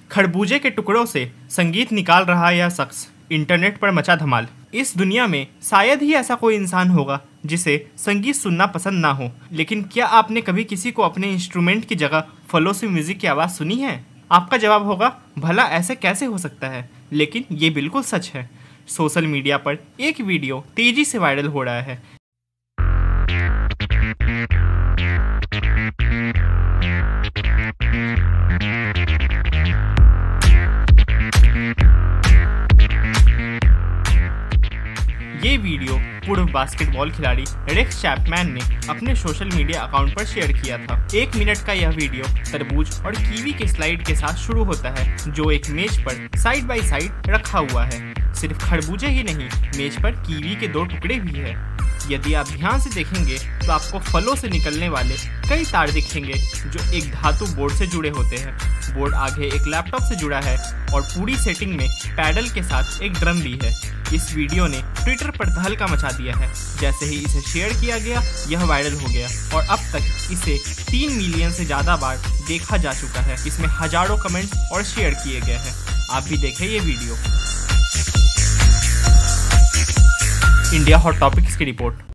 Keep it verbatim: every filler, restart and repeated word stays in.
खरबूजे के टुकड़ों से संगीत निकाल रहा यह शख्स, इंटरनेट पर मचा धमाल। इस दुनिया में शायद ही ऐसा कोई इंसान होगा जिसे संगीत सुनना पसंद ना हो, लेकिन क्या आपने कभी किसी को अपने इंस्ट्रूमेंट की जगह फलों से म्यूजिक की आवाज़ सुनी है? आपका जवाब होगा, भला ऐसे कैसे हो सकता है? लेकिन ये बिल्कुल सच है। सोशल मीडिया पर एक वीडियो तेजी से वायरल हो रहा है। ये वीडियो पूर्व बास्केटबॉल खिलाड़ी रेक्स चैपमैन ने अपने सोशल मीडिया अकाउंट पर शेयर किया था। एक मिनट का यह वीडियो तरबूज और कीवी के स्लाइड के साथ शुरू होता है, जो एक मेज पर साइड बाय साइड रखा हुआ है। सिर्फ खरबूजे ही नहीं, मेज पर कीवी के दो टुकड़े भी है। यदि आप ध्यान से देखेंगे तो आपको फलों से निकलने वाले कई तार दिखेंगे जो एक धातु बोर्ड से जुड़े होते हैं। बोर्ड आगे एक लैपटॉप से जुड़ा है और पूरी सेटिंग में पैडल के साथ एक ड्रम भी है। इस वीडियो ने ट्विटर पर तहलका मचा दिया है। जैसे ही इसे शेयर किया गया, यह वायरल हो गया और अब तक इसे तीन मिलियन से ज़्यादा बार देखा जा चुका है। इसमें हजारों कमेंट्स और शेयर किए गए हैं। आप भी देखें ये वीडियो। इंडिया हॉट टॉपिक्स की रिपोर्ट।